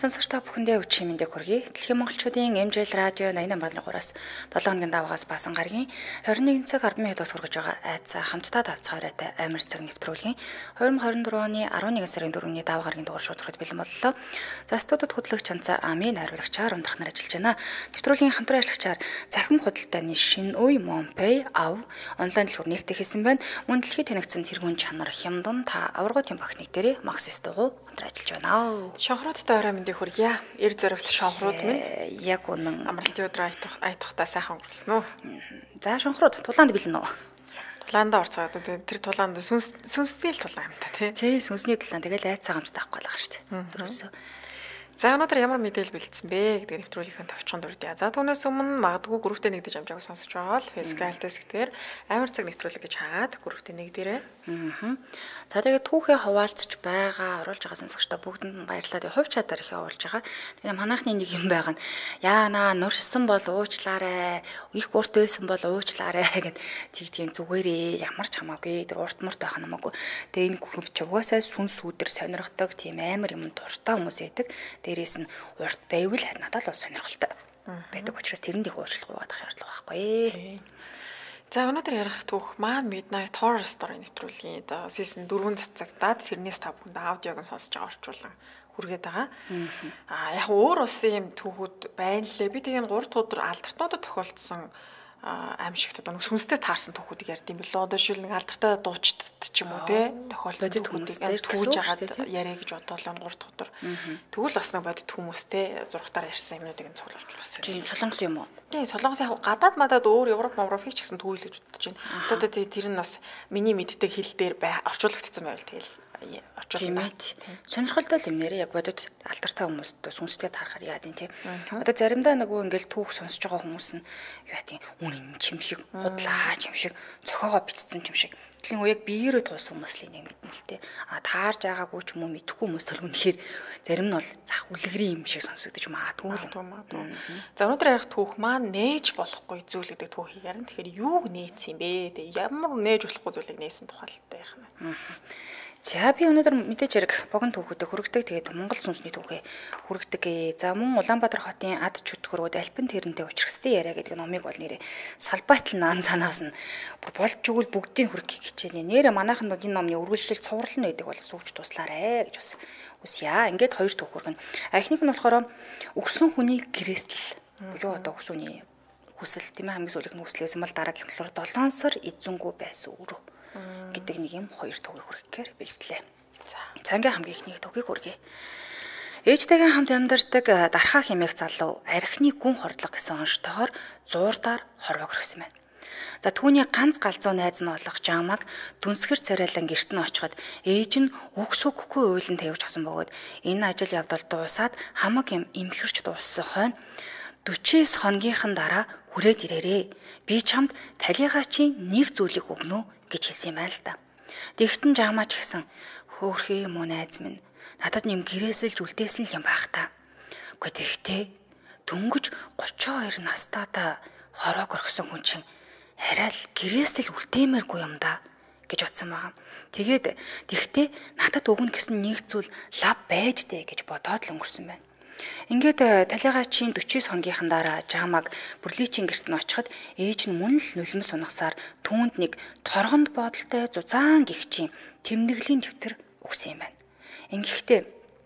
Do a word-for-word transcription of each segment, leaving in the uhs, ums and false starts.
Сонсогч та бүхэндээ өчигдөр мэндийг хүргэе. Дэлхийн монголчуудын эмжил радио найман барнагуураас долоо хоногийн даваагаас баасан гарагийн двадцать one цаг арван минутаас хүргэж байгаа айцаа хамтдаа давцгаарайтай амар цаг нэвтрүүлгийн twenty twenty-four оны eleven сарын fourth-ний даваа гарагийн дугаар шууд хүрээд бэлэн боллоо. За студид хөтлөгч Чанцаа Амийн найруулагчаар ундрах нар ажиллаж байна. Нэвтрүүлгийн хамтран ажиллагчаар захим худалдааны шинэ үе Монпей ав онлайн дэлгүүр нээлттэй хийсэн байна. Мөн дэлхийд танигдсан тэргуун чанар хямдан та аваргын техник дээр Максис дугуй хамтран ажиллаж байна. Шонхруудтай орой мэндийг хүргье. Эр зоригт шонхрууд минь яг үнэн амралтын өдөр айтах айтахтаа сайхан өнгөрсөн үү? За шонхрууд тулаанд бэлэн үү? Тулаандаа орцоод тэр тулаанд сүнс сүнсний тулаан юм та тий. Тий сүнсний тулаан тэгэл айц цагаамжтай авахгүй байгаа шүү дээ. Ерөөсөө. За өнөөдөр ямар мэдээлэл бэлдсэн бэ гэдэг нэвтрүүлгийн товчхон дурдъя. За түүнээс өмнө магадгүй групптэй нэгдэж амжааг сонсож байгаа л Facebook альтас гэдгээр амар цаг нэвтрүүлэг гэж хаад групптэй нэгдэрээ. Аа. За тэгээд түүхээ хуваалцж байгаа оруулж байгаа сонсогчдоо бүгдэнд нь баярлалаа. Хувь чадаар их явуулж байгаа. Тэгээд манайхны нэг юм байгаа нь яанаа нуршсан бол уучлаарай, их урт байсан бол уучлаарай гэд тэгтийн зүгээрээ ямар ч хамаагүй тэр урт мурт байх намаагүй. Тэгээд энэ групп ч угаасаа сүнс үүдэр сонирхдаг тийм амар юм дуртай хүмүүс байдаг. Дээрээс нь урт байвал харин надад л сонирхолтой байдаг учраас тэрэнд их уучлах уудаг шаардлага байхгүй. За өнөөдөр ярих түүх маань Midnight Horror Story нэвтрүүлгийн одоо season four цацагдаад тэрнээс та бүхэнд аудиог нь сонсож байгаа орчуулан хүргээд байгаа. Аа яг өөр улсын юм түүхүүд байна лээ. Би тэгээд гурав дахь өдөр алдартнуудад тохиолдсон аимшигт одоо нэг сүнстэй таарсан түүхүүдийг ярьд юм билээ. Одоо шил нэг алдартай дуучид ч юм уу те тохиолдсон түүхүүдийг түүж агаад яриа гэж бодлоо гурав дахь өдөр. Тэгвэл бас нэг бодит хүмүүстэй зургатаар ярьсан юмнуудыг нь цуглуулж бас. Тийм солонгос юм уу? Тийм солонгос яг гадаад мадад өөр Европ Европ ч гэсэн түүйл гэж бодож байна. Одоо тэр нь бас миний мэддэг хэл дээр орчуулагдсан байвал тэгэл орчуулна. Сонирхолтой юм нэрээ яг бодит алдартай хүмүүст сүнстэй таарахаар яад юм тийм. Одоо заримдаа нөгөө ингээл түүх сонсож байгаа хүмүүс нь яа тийм үн юм шиг худлаач юм шиг цохоогоо битцсэн юм шиг. Тэглийн үеиг биеэрээ тулсан хүмүүсийн нэг мэднэ л дээ. А таарж байгаагүй ч юм уу мэдхгүй хүмүүс төл үнэхээр зарим нь бол зах үлгэрийн юм шиг сонсогдож маадгүй юм. За өнөөдөр ярих түүх маань нээж болохгүй зүйл гэдэг түүхийг ярина. Тэгэхээр юуг нээсэн юм бэ? Тэг ямар нээж болохгүй зүйлийг нээсэн тухайлтай ярих юм. За би өнөөдөр мэдээж хэрэг богино түүхүүдэд хүргэдэг. Тэгээд Монгол сүнсний түүхээ хүргэдэг. За мөн Улаанбаатар хотын ад чөтгөрүүд альпин тэрнтэй учрахстай яриа гэдэг номыг бол нэрээ салбайтал наан цанаас нь болж өгвөл бүгдийг хүргэх хичээнэ. Нэрээ манайхан энэ номны үргэлжлэл цуврал нь байдаг бол сууж туслаарэ гэж бас үсья. Ингээд хоёр түүх хүргэнэ. Эхнийх нь болохоор өгсөн хүний гэрээсэл. Юу одоо өгсөний хүсэл тийм ээ хамгийн сүүлийнх нь хүсэл байсан бол дараагийн болохоор долоон сар эзэнгүй байсан өрөө гэдэг нэг юм хоёр түүхийг хүргэхээр бэлтлээ. За ингээ хамгийн ихний түүхийг хүргэе. Ээжтэйгээ хамт амьдардаг дархаа хэмээх залуу архины гүн хордлого гэсэн онцтойгоор зуурдаар хорвоо гэрсэн байна. За түүний ганц галзуу найз нь болох Жамаг дүнсгэр царайлан гэрт нь очиход ээж нь үгс өгөхгүй уйлан тавьж асан бөгөөд энэ ажил явдал дуусаад хамаг юм имхэрч дууссан хойно forty-nine хоногийнхан дараа хүрээд ирээрээ. Би чамд талигаа чи нэг зүйлийг өгнө гэж хэлсэн юм байна л да. Тэгтэн Жамаач гэсэн хөөхрөө юм уу найз минь надад юм гэрээсэлж үлдээсэн юм байх та. Гэхдээ тэгтээ дөнгөж thirty-two настайдаа хорог орхисон хүн чинь арай л гэрээсэл үлдээмээргүй юм да гэж бодсон байгаа. Тэгээд тэгтээ надад өгнө гэсэн нэг зүйл лав байж дээ гэж бодоод л өнгөрсөн байна. Ингээд талигаа чин forty-nine хоногийнхан дараа Жамаг бүрличийн гэрт нь очиход ээж нь мөн л нулимс унахсаар түүнд нэг торгонд бодолтой зузаан гихчийн тэмдэглэлийн дэвтэр өгсөн юм байна. Ингэхдээ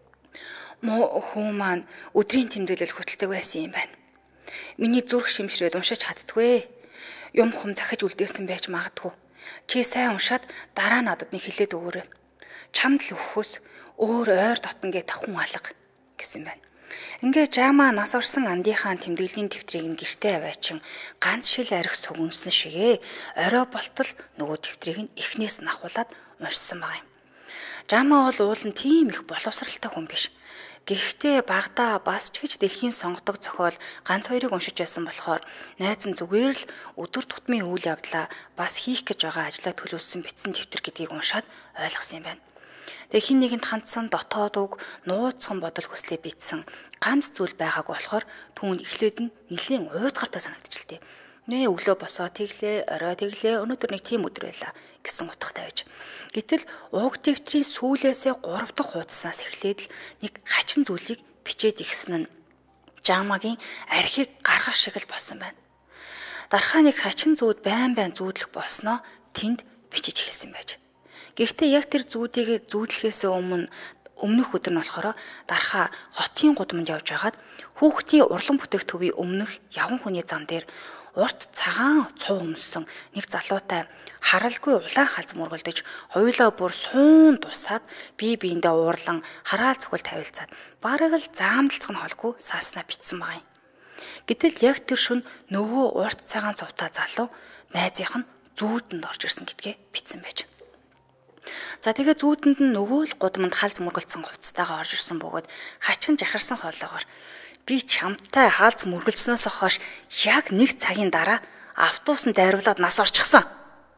муу хүү маань өдрийн тэмдэглэл хөтэлдэг байсан юм байна. Миний зүрх шимшрээд уншиж чаддгүй. Юм хум захиж үлдээсэн байж магадгүй. Чи сайн уншаад дараа надад нэг хэлээд өгөөрэй. Чамд л өхөөс өөр ойр дотнгээ тавхан алга гэсэн байна. Ингээ Жама нас орсон андийнхаа тэмдэглэлийн дэвтрийг нь гэртээ аваачин ганц шил арх сүгэнсэн шигээ орой болтол нөгөө дэвтрийг нь эхнээс нь ахуулаад уншсан байгаа юм. Жама бол уул нь тийм их боловсралтай хүн биш. Гэхдээ багада бас ч гэж дэлхийн сонгодог зохиол ганц хоёрыг уншиж байсан болохоор найз нь зүгээр л өдөр тутмын үйл явдлаа бас хийх гэж байгаа ажлаа төлөвлөсөн бичсэн дэвтэр гэдгийг уншаад ойлгосон юм байна. Тэгээ хин нэгэнд хандсан дотоод үг нууцхан бодол хүслээ битсэн ганц зүйл байгаагүй болохоор түүнд эхлээд нь нэлийн уйдгартай санагдчихлээ. Нэ өглөө босоо тэглээ, орой тэглээ, өнөөдөр нэг тийм өдөр байлаа гэсэн утгатай байж. Гэтэл уг дэвтрийн сүүлээсээ гурав дахь хуудаснаас эхлээд л нэг хачин зүйлийг бичээд ихсэн нь Жамагийн архийг гаргах шиг л болсон байна. Дархаа нэг хачин зүүд байн байн зүүдлэх болсноо тэнд бичиж эхэлсэн байж. Гэхдээ яг тэр зүүдийг зүүдлэхээс өмнө өмнөх өдөр нь болохоор дархаа хотын гудамд явж байгаад хүүхдийн урлан бүтээх төвийн өмнөх явган хүний зам дээр урт цагаан цуу өмссөн нэг залуутай харалгүй улаан халз мөргөлдөж хоёулаа бүр суун тусаад бие биендээ уурлан хараал цохол тавилцаад бараг л заамдалцах нь холгүй сааснаа битсэн байгаа юм. Гэтэл яг тэр шөнө нөгөө урт цагаан цувтаа залуу найзынх нь зүүдэнд орж ирсэн гэдгээ битсэн байж. За тэгээ зүүдэнд нь нөгөө л гудамд халз мөргөлдсөн хувцастайгаа орж ирсэн бөгөөд хачин жахарсан хоолоогоор би чамтай хаалц мөргөлдснөөс хойш яг нэг цагийн дараа автобусанд дайруулад нас орчихсон.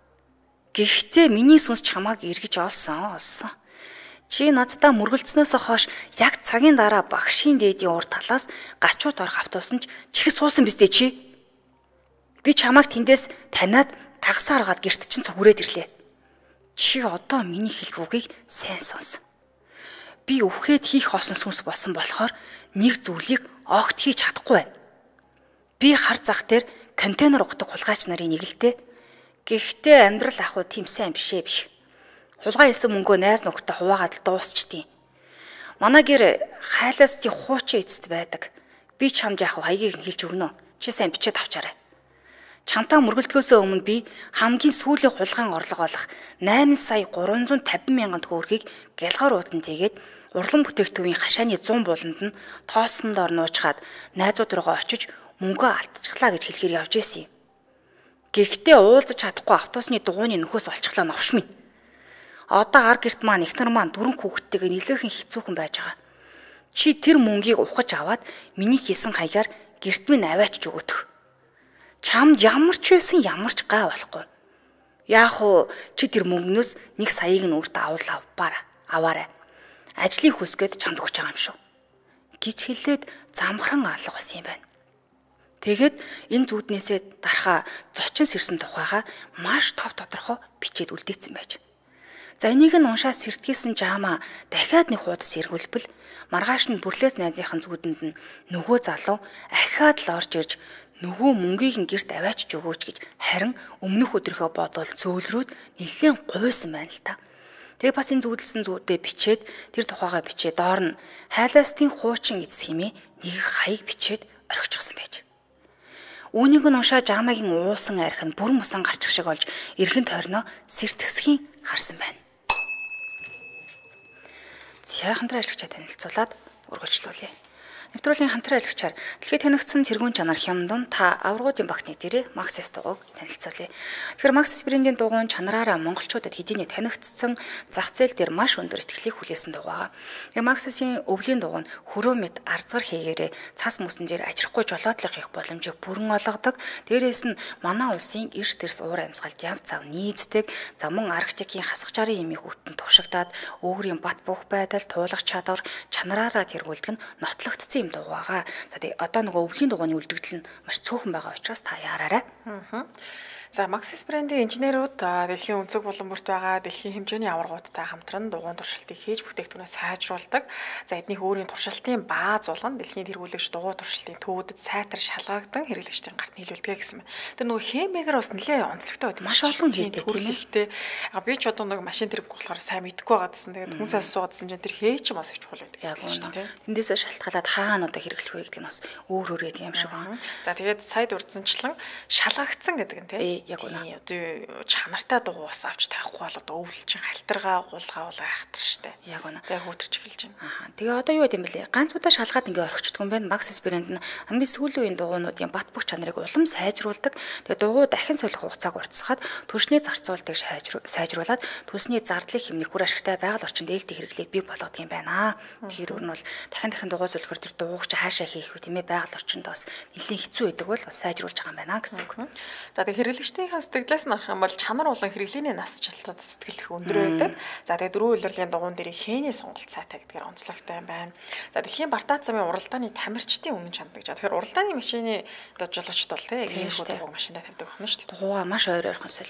Гэхдээ миний сүнс чамааг эргэж олсон олсон. Чи надтай мөргөлдснөөс хойш яг цагийн дараа багшийн дээдийн урд талаас гачууд орох автобусанд чихс суусан биз дээ чи. Би чамааг тэндээс таниад тагсаар гаад гэрт чинь цугурээд ирлээ. Чи одоо миний хэлэх үгийг сайн сонс. Би өвхөд хийх хоосон сүнс болсон болохоор нэг зүйлийг огт хийж чадахгүй байна. Би хар зах дээр контейнер угтах хулгайч нарын нэг л дээ. Гэхдээ амьдрал ахуй тийм сайн бишээ биш. Хулгай хийсэн мөнгөө найз нөхдөд хуваагаад л дуусчтiin. Манай гэр хайлаас чи хуучин эцэст байдаг. Би чамд яг хаягийг хэлж өгнө. Чи сайн бичээд авчаарай. Чамтай мөргөлдөхөөс өмнө би хамгийн сүүлийн хулгайн орлого болох найман сая гурван зуун тавин мянган төгрөгийг гялгаар уудан тэгээд урлан бүтээгдэхүүний хашааны зуун буланд нь тоосондоор нуучгаад найзууд руугаа очиж мөнгөө алдчихлаа гэж хэлэхээр явж исэн юм. Гэхдээ уулзаж чадахгүй автобусны дугуйны нөхөөс олчихлоо новш минь. Одоо ар герт маань ихнэр маань дөрөн хүүхэдтэйгээ нэлээхэн хэцүүхэн байж байгаа. Чи тэр мөнгийг ухаж аваад миний хийсэн хаягаар герт минь аваачж өгөх. Чамд ямар ч байсан ямар ч гай болохгүй. Яах вэ? Чи тэр мөнгнөөс нэг саяыг нь өөртөө авал авбаараа. Аваарай. Ажлын хүсгээд чамд өгч байгаа юм шүү. Гэж хэлээд замхран алга болсон юм байна. Тэгэд энэ зүуднээсээ дарахаа зочин сэрсэн тухайга маш тов тодорхой бичээд үлдээсэн байж. За энийг нь уншаад сэртгийсэн Жама дахиад нэг хуудас эргүүлбэл маргааш нь бүрлээс найзынхан зүудэнд нь нөгөө залуу ахиад л орж ирж нөгөө мөнгийг нь гэрт аваачж өгөөч гэж харин өмнөх өдрийнхөө бодвол зөөлрөөд нэлээд гуйсан байна л та. Тэгээ бас энэ зүудэлсэн зүудээ бичээд тэр тухайгаа бичээд доор нь хайлаастын хуучин эцс хэмээн нэг хаяг бичээд орхичихсан байж. Үүнийг нь уншаа Жамагийн уусан арх нь бүр мусан гарчих шиг болж эргэн тойрноо сэртгсхийн харсан байна. За хамтран ажиллагчаа танилцуулаад үргэлжлүүлье. Нэвтрүүлгийн хамтран ажиллагчаар дэлхийд танигдсан тэргуун чанар хямдан та аваргуудын багтны зэрэг Максис дугуйг танилцуулъя. Тэгэхээр Максис брендийн дугуйн чанараараа монголчуудад хэдийнэ танигдсан зах зээл дээр маш өндөр итгэлийг хүлээсэн дугуйгаа. Тэгээ Максисын өвлийн дугуй нь хөрөө мэд арцгар хийгээрээ цас мөсөн дээр ажирахгүй жолоодлох их боломжийг бүрэн олгодог. Дээрээс нь манай улсын эрс дэрс уур амьсгалд яв цав нийцдэг, за мөн арктикийн хасах жарын эмийг үтэн туршигдаад өөрийн бат бөх байдал, туулах чадвар чанараараа тэргүүлдэг нь нотлогдсон юм дугуйгаа. За тэгээ одоо нөгөө өвлийн дугуйны үлдэгдэл нь маш цөөхөн байгаа учраас та яараарай. Аа. За Максис брендийн инженерүүд дэлхийн өнцөг булан бүрт байгаа дэлхийн хэмжээний аваргуудтай хамтран дугуйн туршилтыг хийж бүтээгдэхүүнээ сайжруулдаг. За эднийх өөрийн туршилтын бааз болгон дэлхийн тэргүүлэгч дугуй туршилтын төвөдөд сайтар шалгагдан хэрэглэгчдийн гарт нийлүүлдэг гэсэн байна. Тэр нөгөө хэмээгээр бас нэлээд онцлогтой байдаг. Маш олон хийдэг тийм ээ. А би ч одоо нэг машин тэрэг болохоор сайн мэдэхгүй байгаадсэн. Тэгээд хүн цаас суудсан чинь тэр хээ ч бас их чухал байдаг. Яг үнэ. Тэндээс шалтгаалаад хаана одоо хэрэглэх вэ гэдэг нь бас өөр өөр байдаг юм шиг байна. За тэгээд сая дурдсанчлан шалгагдсан гэдэг нь тийм яг үнэ. Одоо чанартай дугуй бас авч тавихгүй бол одоо өвлөл чинь халтаргаа гулгаа уулаа хайхтар штэ. Яг үнэ. Тэгээ хөөтөрч эхэлж байна. Аа. Тэгээ одоо юу гэдэм бэлээ? Ганц удаа шалгаад ингээ орхичдгүй юм байна. Максис брэнд нь хамгийн сүүлийн үеийн дугуйнуудын бат бөх чанарыг улам сайжруулдаг. Тэгээ дугуй дахин солих хугацааг уртсахад түлшний зарцуулалтыг сайжруулад түлсний зардлыг хэмнэх хүр ашигтай байгаль орчинд ээлтэй хэрэглээг бий болгодог юм байна. Тэр өөр нь бол дахин дахин дугуй солихор тэр дугуйч хаашаа хийх вэ тийм ээ байгаль орчинд бас нэлийн хэцүү байдаг бол бас сайжруулж байгаа юм байна гэсэн үг. За тэгээ хэрэглэгчдийн сэтгэлээс нь харах юм бол чанар болон хэрэглээний насжилтад сэтгэл их өндөр байдаг. За тэгээ дөрвөн улирлын дугуйн дээр хээний сонголт сайтай гэдгээр онцлогтой юм байна. За дэлхийн бартаа замын уралдааны тамирчдын үнэн чанар гэж. Тэгэхээр уралдааны машины одоо жолоочд бол тийм ийм дугуй машиндаа тавьдаг байна шүү дээ. Дугуйгаа маш ойр ойрхон сольдог.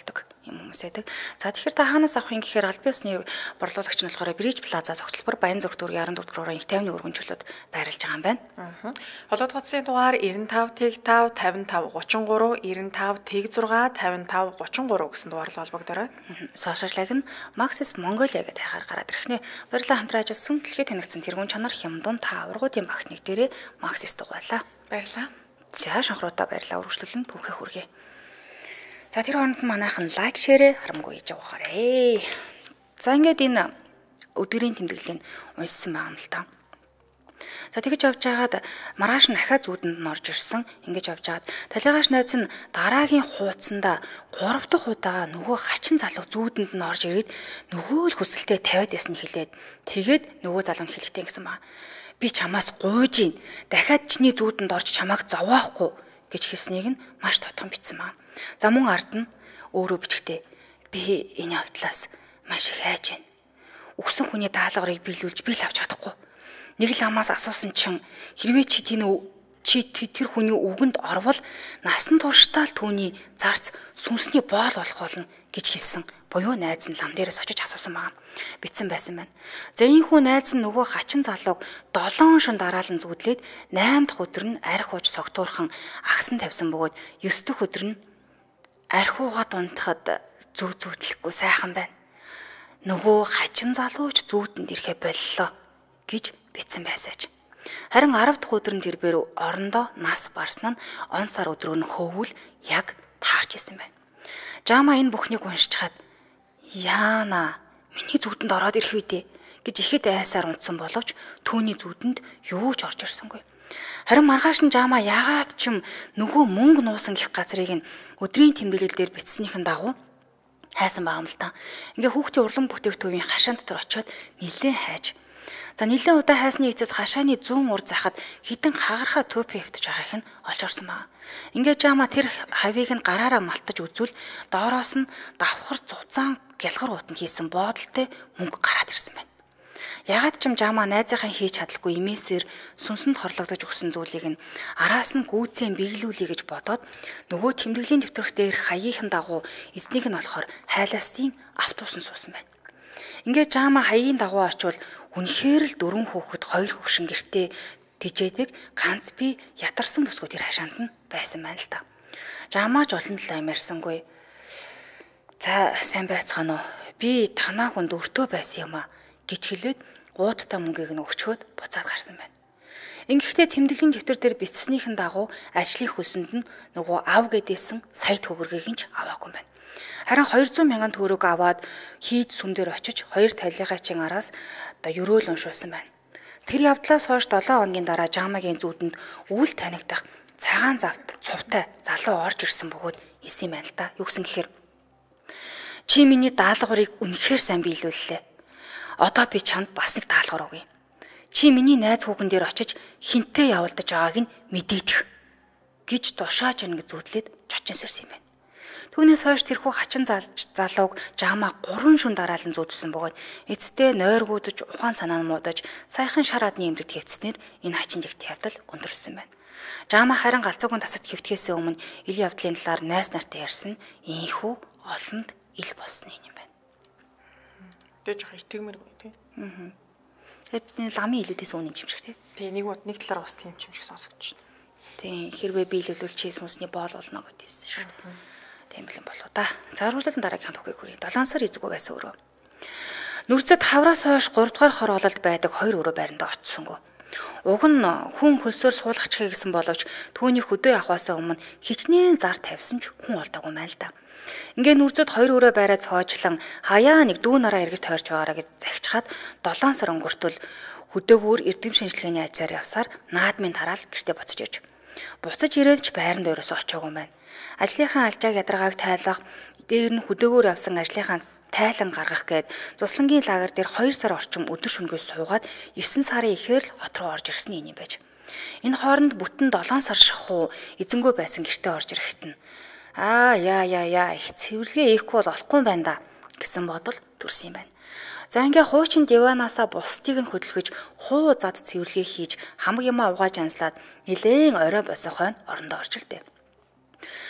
юм хүмүүс байдаг. За тэгэхээр та хаанаас авах юм гэхээр аль биесны борлуулагч нь болохоор Bridge Plaza зохицолбор Баянзүрх дүүргийн арван дөрөв дугаар их тайвны өргөнчлөлөд байрлаж байгаа юм байна. Аа. Холбоод хотсын дугаар девяносто пять пятьдесят пять пятьдесят три девяносто три пятьдесят шесть пятьдесят три гэсэн дугаар л холбогдорой. Сошиаллаг нь Maxis Mongolia гэдэг хайгаар гараад ирэхнээ баярлалаа хамтран ажилласан дэлхийд танигдсан тэргуун чанар хямдун та ургуудын багт нэг дээрээ Maxis дугаалаа. Баярлалаа. За шанхруудаа баярлалаа үргэлжлүүлэн түүхээ хүргэе. За тэр хооронд манайхан лайк шеэрээ харамгүй хийж явахаарэ. За ингээд энэ өдрийн тэмдэглэлийг уншсан байгаа юм л та. За тэгэж явж байгаад маргааш нь ахаа зүүдэнд нь орж ирсэн. Ингэж явж байгаад талигаш найз нь дараагийн хуудсанда гурав дахь удаа нөгөө хачин залуу зүүдэнд нь орж ирээд нөгөө л хүсэлтэд тавиад байсан хэлээд тэгээд нөгөө залуу хэлэхтэй гэсэн ба. Би чамаас гуйж ийн. Дахиад чиний зүүдэнд орж чамайг зовохгүй гэж хэлснийг нь маш тодхон бичсэн ба. За мөн ард нь өөрөө бичгтээ би энэ явдлаас маш их хайж байна. Өгсөн хүний даалгаврыг биелүүлж би л авч чадахгүй. Нэг л амаас асуусан чин хэрвээ чи тийм чи тэр хүний үгэнд орвол насан туршдаа л түүний зарц сүнсний боол болох болно гэж хэлсэн. Буюу найз нь лам дээрээс очиж асуусан байгаа. Битсэн байсан байна. За ийхүү найз нь нөгөө хачин залууг долоон шин дараалан зүудлээд найм дахь өдөр нь арх ууж согтуурхан агсан тавьсан бөгөөд ёс дэх өдөр нь архиугаа дунтахад зүү зүүдлэхгүй сайхан байна. Нөгөө хачин залууч зүүтэнд ирэхэ боллоо гэж битсэн байсаач. Харин арав дахь өдөр нь тэрбээр орондоо нас барсан нь он сар өдрөө нь хөвөл яг таарч исэн байна. Жама энэ бүхнийг уншиж чад яана миний зүүдэнд ороод ирэх үедээ гэж ихэд айсаар унтсан боловч түүний зүүдэнд юу ч орж ирсэнгүй. Харин маргааш нь Жама яагаад ч юм нөгөө мөнгө нуусан гих газрыг нь өдрийн тэмдэглэл дээр бичснийхэн дагуу хайсан байгаа юм л та. Ингээ хүүхдийн урлан бүтээгтүүвийн хашаан дотор очиод нилээн хайж. За нилээн удаа хайсны эцэс хашааны зүүн ур захад хідэн хагархаа төпө хөвтөж байгаах нь олж орсон байна. Ингээ Жама тэр хавийг нь гараараа малтаж үзвэл доороос нь давхар зузаан гялгар уутанд хийсэн буудалтай мөнгө гараад ирсэн байна. Ягаад ч юм Жама найзынхаа хийж чадлагүй имээсээр сүнсэнд хорлогдож өгсөн зүйлийг нь араас нь гүйцэн биелүүлэе гэж бодоод нөгөө тэмдэглэлийн дэвтэрх дээр хаягийн дагуу эзнийг нь болохоор хайлаастын автобусан суусан байна. Ингээд Жама хаягийн дагуу очивол үнэхээр л дөрвөн хүүхэд хоёр хөвшин гэртээ тижээдэг ганц би ядарсан бүсгүй тэр хашаанд нь байсан байна л та. Жама ч олон талаа ямарсангүй. За сайн байцгаана уу? Би танаа хүнд өртөө байсан юм а гэж хэлээд уудтай мөнгийг нь өгчөөд буцаад гарсан байна. Ингэхдээ тэмдэглэлийн дэвтэр дээр бичснийхэн дагуу ажлын хөлсөнд нь нөгөө ав гэдээсэн сая төгрөгийг нь ч аваагүй байна. Харин хоёр зуун мянган төгрөг аваад хийж сүм дээр очиж хоёр талигачийн араас одоо өрөөл уншуулсан байна. Тэр явдлаас хойш долоо хоногийн дараа Жамагийн зүүдэнд үл танигдах цагаан завт цувтай залуу орж ирсэн бөгөөд исэн юм байна л та. Юу гэсэн гэхээр чи миний даалгаврыг үнэхээр сайн биелүүллээ. Одоо би чамд бас нэг даалгавар өгье. Чи миний найз хүүхэн дээр очиж хинтээ явуулдаж байгааг нь мэдээдэх гэж тушааж өнгө зүудлээд чочин сэрсэн юм байна. Түүнээс хойш тэрхүү хачин залууг Жама гурван шүн дараалан зүудсэн бөгөөд эцэстээ нойргуудаж ухаан санаа нь муудаж саяхан шар адны эмнэлэгт хэвцснээр энэ хачин жигт явдал өндөрсөн байна. Жама харин галзуугийн тасад хэвтгэхээс өмнө ил явдлын талаар найз нартай ярьсан ийхүү олонд ил болсон юм байна. Тэ жоо итгэмэргүй тий. Аа. Тэгээд ламын хилээдээс үнэн юм шиг тий. Тэ нэг бод нэг талаар бас тийм юм шиг сонсогдож байна. Тийм хэрвээ биелүүлвэл чиз сүнсний боол болно гэдээсэн шүү. Тийм л юм болоо да. За харуултын дараагийн түүхийг хүргэе. долоон сар эзэггүй байсан өрөө. Нүрцэд хавраас хойш гурав дахь хор ололд байдаг хоёр өрөө байранда очсонгүй. Уг нь хүн хөлсөөр суулгачихъя гэсэн боловч түүний хөдөө явахаас өмнө хичнээн зар тавьсан ч хүн олдоогүй мэн л да. Ингээ нүрцэд хоёр өрөө байраа цоожлон хаяа нэг дүү нараа эргэж тойрч байгаараа гэж захичхаад долоон сар өнгөртөл хөдөөгөр эрдэм шинжилгээний ажаар явсаар наадмын тараал гэртээ буцаж ирж. Буцаж ирээд ч байранд өрөөсөө очоогүй байна. Ажлынхаа алжааг ядаргааг тайлах, дээр нь хөдөөгөр явсан ажлынхаа тайлан гаргах гээд цуслангийн лагер дээр хоёр сар орчим өдөр шөнөгөөс суугаад есөн сарын ихээр л хот руу орж ирсэн юм байж. Энэ хооронд бүтэн долоон сар шахуу эзэнгүй байсан гэртээ орж ирэхэд нь аа яа яа яа их цэвэрлэгээ ийхгүй бол олохгүй байна да гэсэн бодол төрсөн юм байна. За ингээ хуучин диванаасаа бусдыг нь хөдөлгөж хуу зад цэвэрлэгээ хийж хамаг юмаа угааж анслаад нилээн орой босоо хойно орондоо орж илдэ.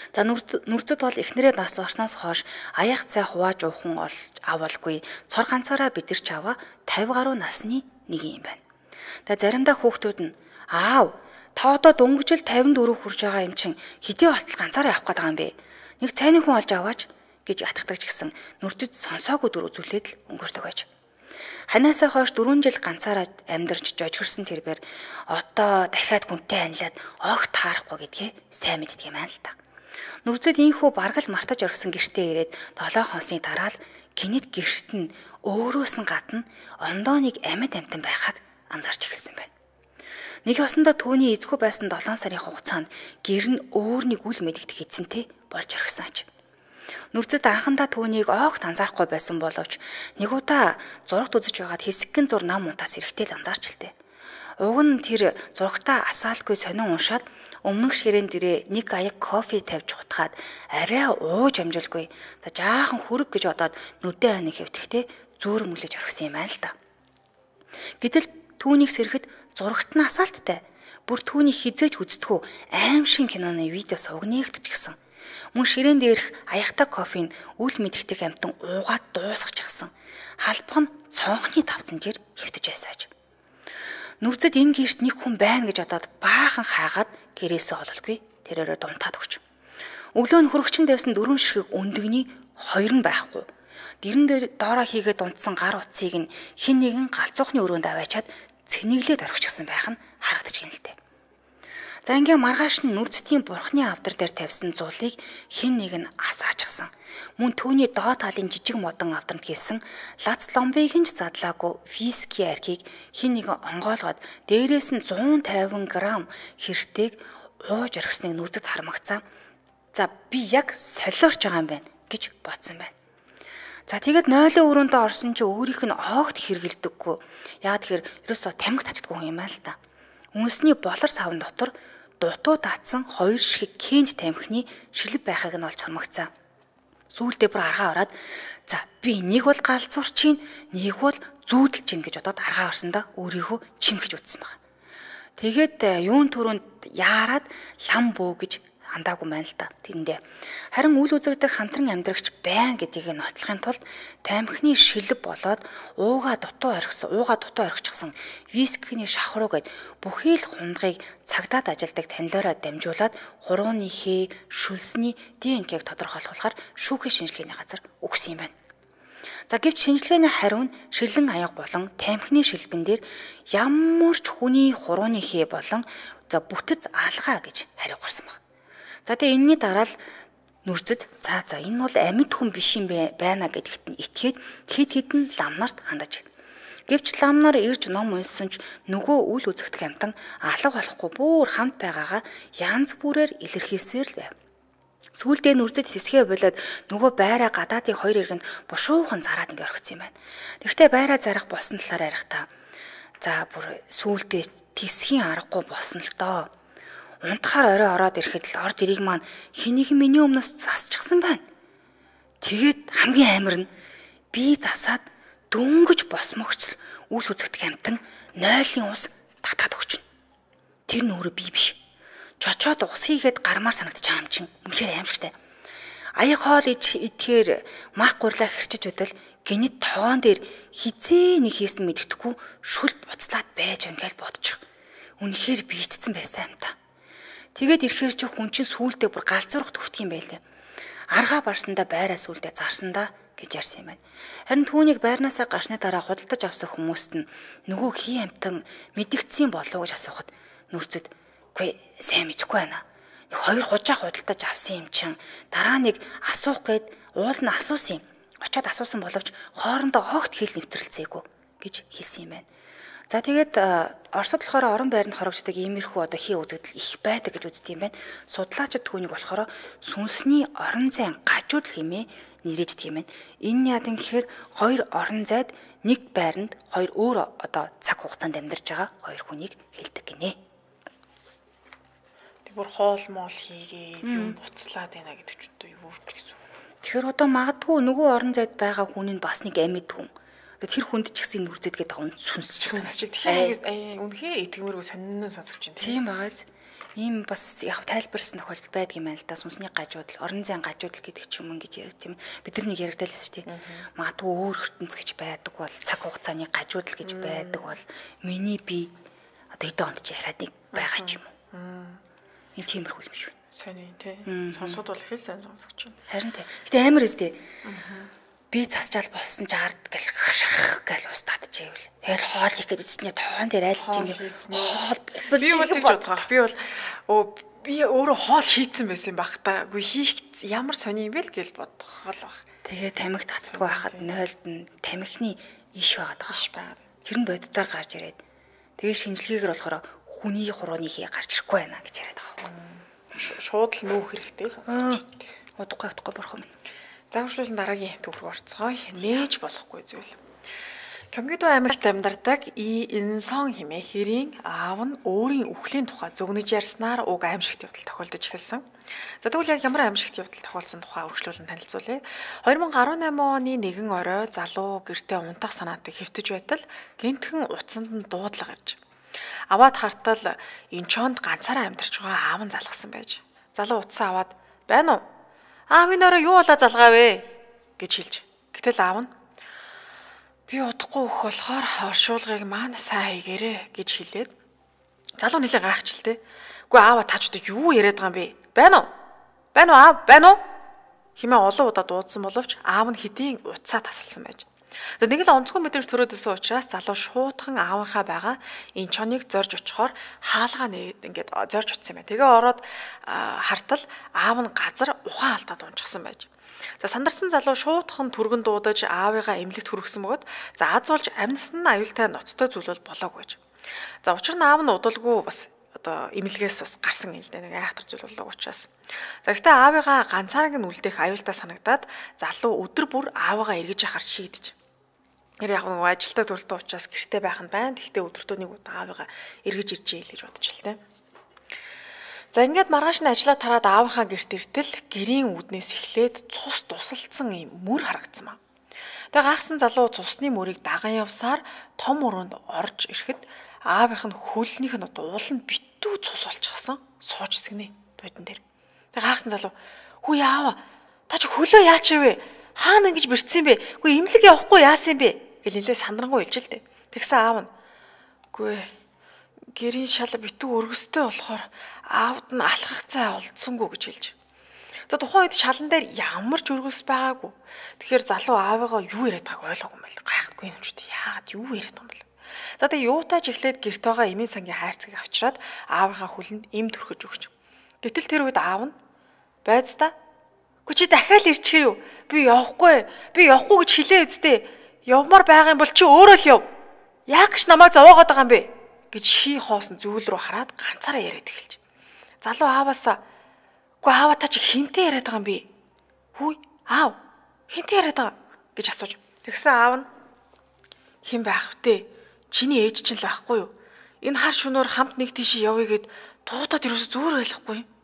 За нүрзэд бол эхнэрээ нас барснаас хойш аяах цай хувааж уухан олж авалгүй цор ганцаараа бидэрч аваа тавь гаруй насны нэг юм байна. Тэгээ заримдаа хүүхдүүд нь аав та одоо дөнгөжл тавиндөрөв хүрж байгаа юм чин хэдий болтол ганцаараа явах гээд байгаа юм бэ? Нэг цайны хүн олж аваач гэж атгадаг ч гэсэн нүрзэд сонсоогүй дүр үзүүлээд л өнгөрдөг байж. Ханаасаа хойш дөрвөн жил ганцаараа амьдарч жожгорсон тэрээр одоо дахиад хүнтэй анилаад огт таарахгүй гэдгээ сайн мэддэг юм аа л та. Нүрзэд ийхүү баргал мартаж орсон гэртээ ирээд долоо хонсны дараа л гинэт гэрт нь өөрөөс нь гадна ондоо нэг амьд амтан байхаг анзаарч эхэлсэн байна. Нэг осондоо түүний эзгүй байсан долоон сарын хугацаанд гэр нь өөр нэг үл мэдэгдэх эзэнтэй болж орхисон аж. Нүрзэд анхандаа түүнийг огт анзаарахгүй байсан боловч нэг удаа зурагт үзэж байгаад хэсэгэн зур нам унтаас эрэхтэл анзаарч илтээ. Уг нь тэр зурагтаа асаалгүй сонин уншаад өмнөх ширээн дээрээ нэг аяг кофе тавьж хутгаад арай ууж амжилгүй. За жаахан хүрэг гэж бодоод нүдэн айны хэвтэхтэй зөөр мөглөж орхисон юм аа л та. Гэтэл түүнийг сэрэхэд зурагт нь асаалттай. Бүр түүний хизээж үздэггүй аим шин киноны видео сугнэгдэж гисэн. Мөн ширээн дээрх аяхтай кофеин үл мэдхдэг амтан уугаад дуусгаж гисэн. Халбах нь цонхны тавцан дээр хэвтэж байсааж. Нүрзэд энэ гэрт нэг хүн байна гэж бодоод баахан хаагаад гэрээсээ ололгүй тэрээрээ дунтаад өгч. Өглөө нь хөрөгчин давсан дөрвөн ширхэг өндөгний хоёр нь байхгүй. Дэрэн дээр доороо хийгээд унтсан гар утсыг нь хин нэгэн галзуухны өрөөнд аваачаад цэнэглээд орхичихсан байх нь харагдаж гин л дээ. За ингээ маргааш нь нүрзтийн бурхны авдар дээр тавьсан зулыг хин нэг нь асаачихсан. Мөн түүний доод талын жижиг модон авдарт хийсэн лац ломбыг нь задлаагүй виски архийг хин нэгэн онгоолгоод дээрээс нь зуун тавин грамм хэртэйг ууж орхисныг нүрзэд хармагцаа. За би яг солиорч байгаа юм байна гэж бодсон байна. За тэгээд нойлын өрөөндөө орсон чи өөрийнх нь оогт хэргэлдэггүй. Яа тэгэхээр ерөөсөө тамхи татдаггүй юм аа л та. Үнсний болор савн дотор дутуу татсан хоёр ширхэг кенж тамхины шилб байхыг нь олж хармагцаа. Сүүлдээ бүр аргаа ороод за би нэг бол галзуурч чинь нэг бол зүүдэлж чинь гэж бодоод аргаа орсондоо өөрийгөө чимхэж үтсэн баг. Тэгээд юун түрүүнд яарад лам бөө гэж андаагүй байна л та тэндээ. Харин үл үзэгдэх хамтран амьдрагч байна гэдгийг нотлохын тулд тамхины шилб болоод ууга дутуу орхисон, ууга дутуу орхичихсан вискиний шахруу гэд бүхий л хундгыг цагдаад ажилдаг танилаараа дамжуулаад хурууны хээ, шүлсний ди эн ка-г тодорхойлохлохоор шүүхийн шинжилгээний газар өгсөн юм байна. За гэвч шинжилгээний хариу нь ширлэн аяга болон тамхины шилбэн дээр ямар ч хүний хурууны хээ болон за бүтэц алгаа гэж хариу гарсан байна. За тэгээ энэний дараа л нүрзэд за за энэ бол амьд хүн биш юм байна гэдэгт нь итгээд хид хідэн лам нарт хандаж. Гэвч лам нар ирж ном унссан ч нөгөө үл үзэгдэх амтан алга болохгүй бүр хамт байгаагаа янз бүрээр илэрхийлсээр л байв. Сүүлдээ нүрзэд хэсгээ болоод нөгөө байраа гадаадын хоёр иргэнд бушуухан зараад ингээ орхисон юм байна. Тэгвэл байраа зарах болсон талаар ярих та. За бүр сүүлдээ тисхийн аргагүй болсон л доо. Унтахаар орой ороод ирэхэд л орд ирийг маань хэнийг миний өмнөөс засчихсан байна. Тэгээд хамгийн амар нь би засаад дөнгөж босмогч үл үзэгдэх амтан нойлын ус татаад өгч. Тэр нь өөрөө би биш. Чочоод ус хийгээд гармаар санагдаж байгаа юм чинь үнэхээр аимшигтай. Аяг хоол идэхээр мах гурлаа хэрчиж удал гинэт тоон дээр хизээ нэг хийсэн мэддэхгүй шүл буцлаад байж байна гэж бодчих. Үнэхээр биечсэн байсан юм та. Тэгээд ирэхээр ч хүн чинь сүултээ бүр галзуурах төвтг юм байлээ. Аргаа барсандаа байраа сүултээ зарсандаа гэж ярьсан юм байна. Харин түүнийг байрнаасаа гарсны дараа худалдаж авсан хүмүүст нь нөгөө хий амтан мэдгдсэн болов уу гэж асуухад нүрзэд үгүй сайн мэдэхгүй байна. Нэг хоёр хужаа худалдаж авсан юм чин дараа нэг асуух гээд уул нь асуусан юм. Очоод асуусан боловч хоорондоо огт хэл нэвтрэлцээгүй гэж хэлсэн юм байна. За тэгээд Оросд болохоор орон байранд хорогддог иймэрхүү одоо хий үзэгдэл их байдаг гэж үздэг юм байна. Судлаачид түүнийг болохоор сүнсний орон зайн гажууд хэмээн нэрийждэг юм байна. Энэ яадан гэхээр хоёр орон зайд нэг байранд хоёр өөр одоо цаг хугацаанд амьдарч байгаа хоёр хүнийг хэлдэг гинэ. Тэгвэр хоол моол хийгээ юм буцлаад байна гэдэг ч одоо юу ч гэсэн. Тэгэхээр одоо магадгүй нөгөө орон зайд байгаа хүн нь бас нэг амьд хүн. Тэр хүнд ч гэсэн нүрзэд гэдэг хүн сүнсч гэсэн. Тэгэхээр үнэхээр итгэмэргүй сонинно сонсогч юм. Тийм бааз. Ийм бас яг тайлбарсан тохиолдол байдаг юм байна л да. Сүнсний гажуудал, орон зайн гажуудал гэдэг ч юм ингэж ярив тийм. Бид нар нэг яригдал шүү дээ. Магадгүй өөр ертөнц гэж байдаг бол цаг хугацааны гажуудал гэж байдаг бол миний би одоо хэдэн онд ч яхаад нэг байгаа ч юм уу. Энэ тиймэрхүү юм шүү. Сайн юм тий. Сонсоод бол их л сайн сонсогч байна. Харин тий. Гэтэ амар өстэй. Би цасчаал болсон ч ард гэл шарах гэл ус татчихэвэл. Тэгэл хоол хийх гэдэг чинь тоон дээр айлж ийн. Хоол буцаж би бол бодгоо. Би бол оо би өөрөө хоол хийцэн байсан юм баг та. Үгүй хийх ямар сони юм бэ л гэл бодгоо л баг. Тэгээ тамхи татдаггүй байхад нойлд нь тамхины иш байгаад байгаа. Тэр нь боддоор гарч ирээд тэгээ шинжилгээгээр болохоор хүний хурууны хий гарч ирэхгүй байна гэж яриад байгаа. Шууд л нүүх хэрэгтэй сонсож. Удахгүй удахгүй бурхан минь. Загварчлуулан дараагийн төвхөр орцгоё. Нээж болохгүй зүйл. Кёнгидо аймагт амьдардаг И Инсон хэмээх хэрийн аав нь өөрийн үхлийн тухай зөвнөж ярьснаар уг аимшигт явдал тохиолдож эхэлсэн. За тэгвэл яг ямар аимшигт явдал тохиолдсон тухай үргэлжлүүлэн танилцуулъя. две тысячи десять оны нэгэн орой залуу гэртээ унтах санаатай хэвтэж байтал гинтхэн утсанд нь дуудлага ирж. Аваад хартал Инчонд ганцаараа амьдарч байгаа аав нь залгсан байж. Залуу утсаа аваад "Байна уу? Аавын орой юу болоо залгаа вэ?" гэж хэлж. Гэтэл аав нь "Би удахгүй өөх болохоор оршуулгыг маань сайн хийгээрэй" гэж хэлээд залуу нэлээ гайхчихлээ. "Үгүй аава та ч одоо юу яриад байгаа юм бэ? Байна уу? Байна уу аав? Байна уу?" хэмээн олон удаа дуудсан боловч аав нь хэдийн утсаа тасалсан байж. За нэг л онцгой мэдрэмж төрөөдсөн учраас залуу шуудхан аавынхаа байгаа энэ чоныг зорж очихоор хаалгаа нээд ингээд зорж утсан юм байна. Тэгээ ороод хартал аав нь газар ухаан алдаад унчихсан байж. За сандарсан залуу шуудхан түргэн дуудаж аавыгаа эмнэлэгт хүргэсэн бөгөөд за аз болж амнасан нь аюултай ноцтой зүйл бол болоогүй байж. За учир нь аав нь удалгүй бас одоо эмнэлгээс бас гарсан юм л дээ. Нэг айхтар зүйл болоог учраас. За гэхдээ аавыгаа ганцаараа нь үлдээх аюултай санагдаад залуу өдөр бүр аавыгаа эргэж яхаар шийдэж. Тэр яг нэг ажилтаа төрөлтөө учраас гэртээ байх нь байна. Гэхдээ өдөртөө нэг удаа аавыгаа эргэж ирж ийл гэж бодож л тээ. За ингээд маргааш нь ажиллаа тараад аавынхаа гэрт иртэл гэрийн үүднээс эхлээд цус тусалцсан юм мөр харагдсан ба. Тэгээ гайхсан залуу цусны мөрийг даган явсаар том өрөөнд орж ирэхэд аавынх нь хөлнийх нь уул нь битүү цус болчихсон. Сууж сэгнэ бодон дээр. Тэгээ гайхсан залуу "Хүү яава? Та чи хөлөө яач вэ? Хаана ингэж бэрцсэн бэ? Үгүй эмнэлэг явахгүй яасан юм бэ?" гэл нэлээ сандрангуй хэлж л дээ. Тэгсэн аав нь "Үгүй гэрийн шал битүү өргөстэй болохоор аавд нь алхах цай олдсонгүй" гэж хэлж. За тухайн үед шалан дээр ямар ч өргөс байгаагүй. Тэгэхээр залуу аавыгаа юу яриад байгааг ойлгоогүй юм байна. Гайхахгүй юм ч үү. Яагаад юу яриад байгаа юм бэ? За тэгээ юутаач эхлээд гэрт байгаа эмийн сангийн хайрцгийг авчираад аавынхаа хүлэнд эм төрхөж өгч. Гэтэл тэр үед аав нь "Байц та. Гү чи дахиад ирчихээ юу? Би явахгүй. Би явахгүй гэж хэлээ үсттэй. Явмаар байгаа юм бол чи өөрөө л яв. Яг гэж намайг зовоогоод байгаа юм бэ?" гэж хий хоосон зүйл рүү хараад ганцаараа яриад эхэлж. Залуу ааваасаа "Гү аава та чи хинтээ яриад байгаа юм бэ?" "Хүй аав хинтээ яриад байгаа" гэж асууж. Тэгсэн аав нь "Хэн байх втэ? Чиний ээж чинь л байхгүй юу? Энэ хар шөнөөр хамт нэг тийшээ явъя гэд дуудаад ерөөсө зөөр ойлгохгүй юм."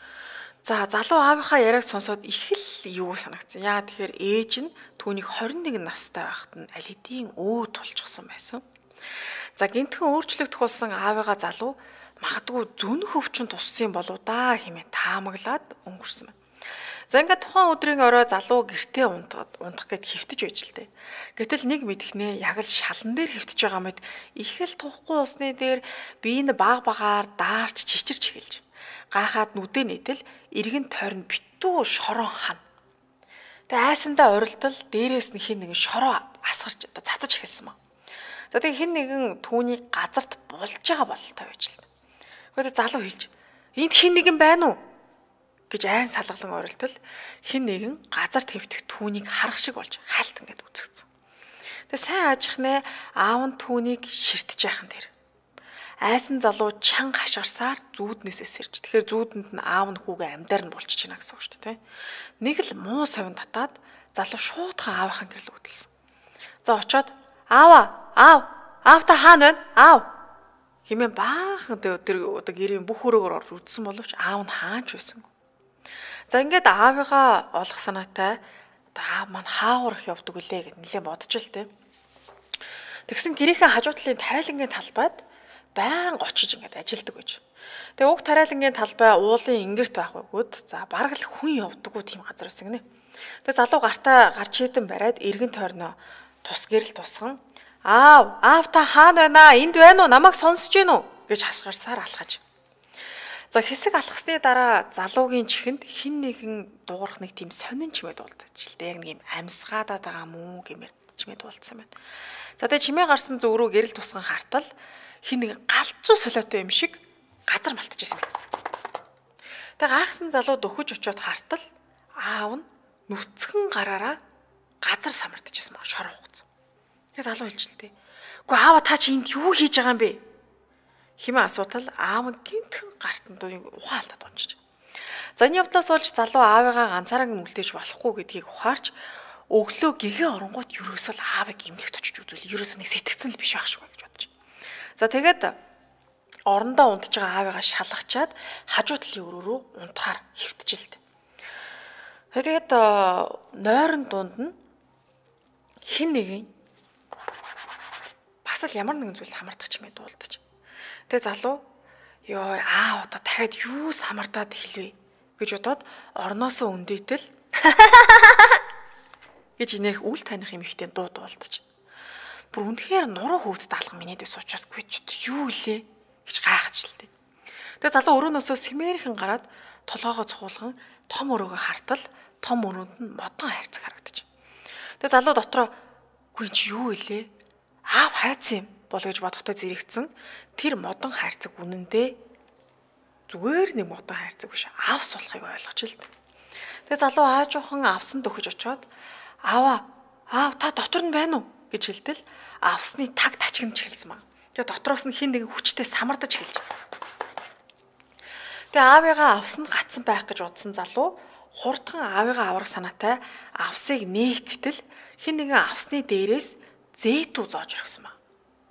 За залуу аавынхаа яриаг сонсоод их л юу санагдсан. Яагаад тэгэхээр ээж нь түүнийг двадцать one настай байхад нь аль хэдийн өө тулчихсан байсан. За гинтхэн өөрчлөгдөх болсон аавыгаа залуу магадгүй зүн хөвчөнд туссан болоо да хэмээн таамаглаад өнгөрсөн байна. За ингээд тухайн өдрийн орой залуу гэртээ унтаад унтах гэд хэвтэж байж л дээ. Гэтэл нэг мэдхнээ яг л шалан дээр хэвтэж байгаа мэд их л тухгүй усны дээр биеийн баг багаар даарч чичирч эхэлж. Гайхаад нүдэ нийтэл эргэн тойрон битүү шорон хана. Тэгээ айсандаа орилдол дээрээс нь хин нэгэн шороо асгарч одоо цацаж эхэлсэн ба. За тэгээ хин нэгэн түүний газарт булж байгаа бололтой байж л. Гэхдээ залуу хэлж "Энд хин нэгэн байна уу?" гэж айн салгалан орилдол хин нэгэн газарт хэвтэх түүнийг харах шиг болж хальт ингээд үзэгцэн. Тэгээ сайн ажихнаа аав нь түүнийг ширтэж яхан тэр. Айсан залуу чанга хашгирсаар зүүднээсээ сэрж. Тэгэхээр зүүдэнд нь аав нь хүүгээ амьдаар нь булчиж байна гэсэн үг шүү дээ. Нэг л муу совин татаад залуу шуудхан аавынхаа гэрэл хөдөлсөн. За очоод "Аава, аав, аав та хаана байна? Аав" хэмээн баахан тэр одоо гэрийн бүх хөрөөгөр орж үдсэн боловч аав нь хаач байсангүй. За ингээд аавыгаа олох санаатай одоо аав маань хаавар их явдаг үлээ гэд нэлээд бодож л тээ. Тэгсэн гэрийнхээ хажуу талын тариалангийн талбайд байн очиж ингээд ажилдаг байж. Тэгээ уг тариалангийн талбай уулын ингэрт байх байгууд за бараг л хүн явдаггүй тийм газар байсан гинэ. Тэгээ залуу гартаа гарч идэн бариад эргэн тойрноо тус гэрэл тусган аав аав та хаана байна? Энд байна уу? Намайг сонсож гин үү? гэж хашгирсаар алхаж. За хэсэг алхасны дараа залуугийн чихэнд хин нэгэн дуурах нэг тийм сонин чимээ дуулдаж л дээ. Яг нэг юм амьсгаадаад байгаа мүү гэмээр чимээ дуулдсан байна. За тэгээ чимээ гарсан зүг рүү гэрэл тусган хартал хин нэг галзуу солиотой юм шиг газар малтчихсан байна. Тэгээ гайхсан залуу дөхөж очиод хартал аав нь нүцгэн гараараа газар самардчихсан баг шор хугацсан. Тэгээ залуу хэлж л дээ. Үгүй аава та чи энд юу хийж байгаа юм бэ? Химээ асуудал аав нь гинтхэн гартанд ухаалтад унжиж. За энэ явдлаас болж залуу аавыгаа ганцаараа нүлдэж болохгүй гэдгийг ухаарч өглөө гэгээ оронгууд ерөөсөө л аавыг эмнэлэгт очиж үзвэл ерөөсөө нэг сэтгцэн л биш байх шиг байна гэж бодож. За тэгээд орондоо унтж байгаа аавыгаа шалгачаад хажуу талын өрөө рүү унтахаар хэвтчихэлтэй. Тэгээд нойрон дунд нь хин нэгэн бас л ямар нэгэн зүйл хамардах чимээ дуулдаж. Тэгээ залуу ёо аа одоо дахиад юу самардаад хэлвэ гэж бодоод орноосоо өндөөтөл гэж инех үл таних юм ихтэй дуу дуулдаж. Бүр үнэхээр нуруу хөвгөд алган минийд ус учраас гүйч юу илээ гэж гайхаж л дээ. Тэгээ залуу өрөөнөөсөө сэмээрхэн гараад толгоогоо цугуулган том өрөөгөө хартал том өрөөнд нь модон хайрцаг харагдаж. Тэгээ залуу дотроо гүйн чи юу илээ? Аав хайцсан юм бол гэж бодохдоо зэрэгцэн тэр модон хайрцаг үнэндээ зүгээр нэг модон хайрцаг биш аав суулахыг ойлгож л дээ. Тэгээ залуу аажуухан авсан дөхөж очоод аава аав та дотор нь байна уу гэж хэлтэл авсны таг тачигнж эхэлсэн баг. Тэгээ дотроос нь хин нэг хүчтэй самардаж эхэлж. Тэгээ аавыгаа авсанд гацсан байх гэж удсан залуу хурдхан аавыгаа аврах санаатай авсыг нээх гэтэл хин нэгэн авсны дээрээс зээтүү зоож орхисон баг.